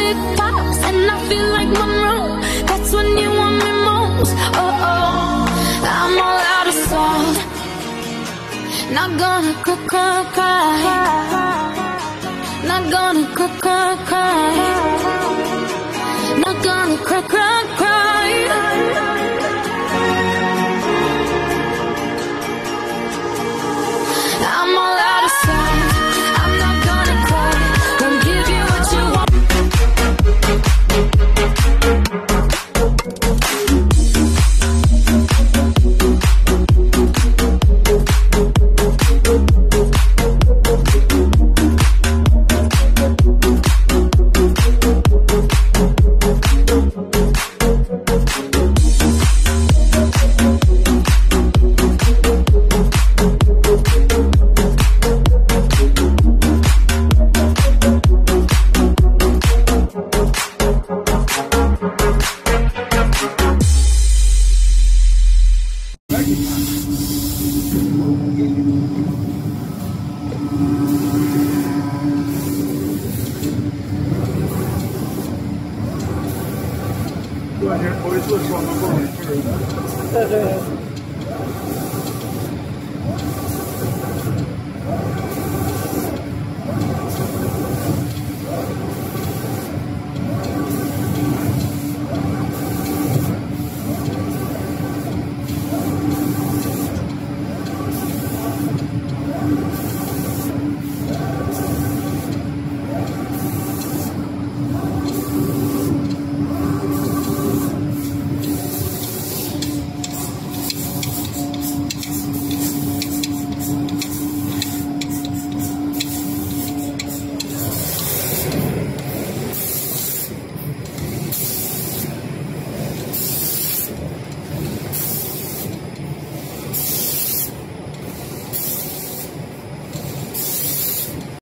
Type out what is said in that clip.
it pops and I feel like Monroe. That's when you want me most. Oh, oh, I'm all out of salt. Not gonna cry. Not gonna cry. Not gonna cry. I'm all out of sight. I'm not gonna cry. Gonna give you what you want.